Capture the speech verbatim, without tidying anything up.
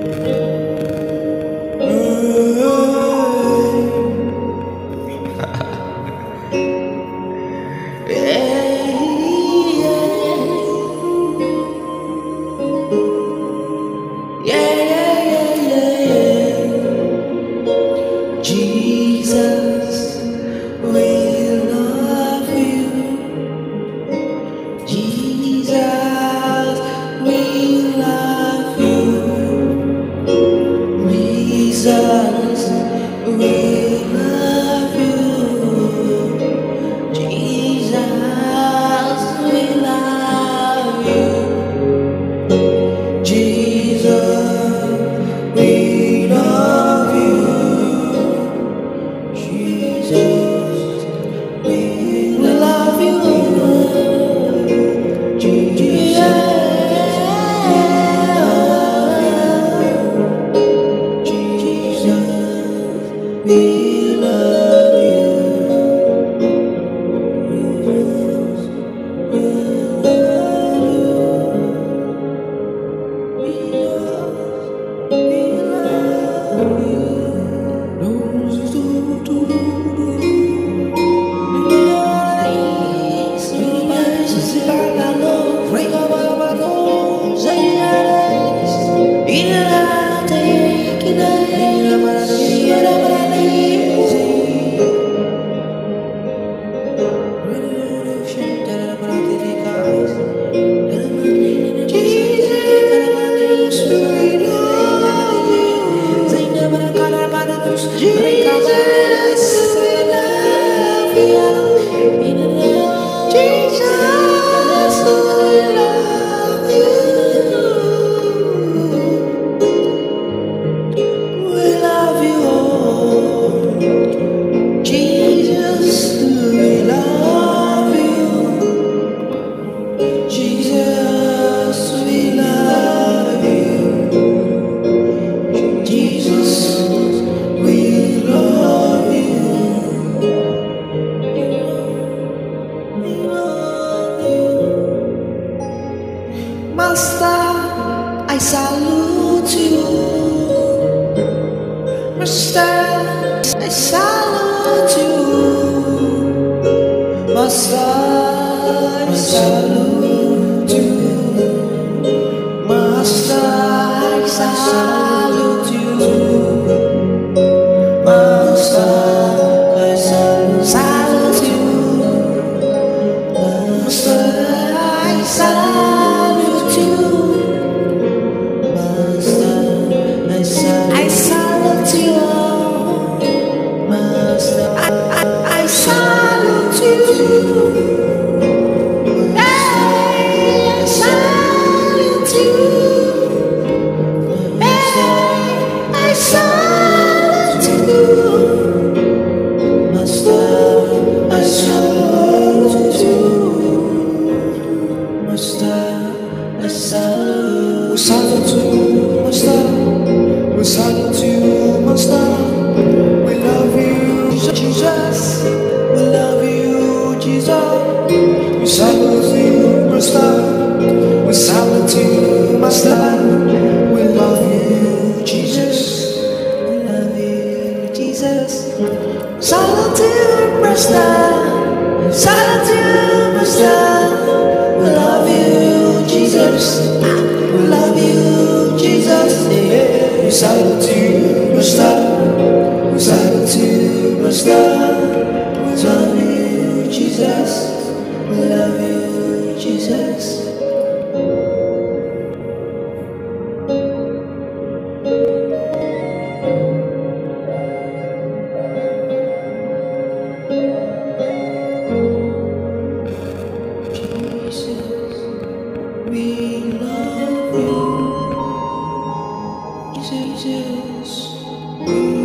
Jesus, we love you. Jesus, we love you. Jesus, we love you. Jesus, we love you. Jesus, we love you. Jesus, we love you. Jesus, we love you. Master, I salute you. Master, I salute you. Master, I salute you. Master, I salute you. Master, I salute you. Master, I salute you. I salute you, Master. I, I, I salute you. Hey, I salute you. Hey, I salute you, Master. I salute you, Master. I salute. We salute you, Master. We salute you, Master. We love you, Jesus. We love you, Jesus. We salute you, Master. We salute you, Master. We love you, Jesus. We love you, Jesus. Salute you, Master. Salute you, Master. We love you, Jesus. We love you, Jesus. Yeah. We salute you, Master. We salute you, Master. We love you, Jesus. We love you, Jesus. We love you, Jesus.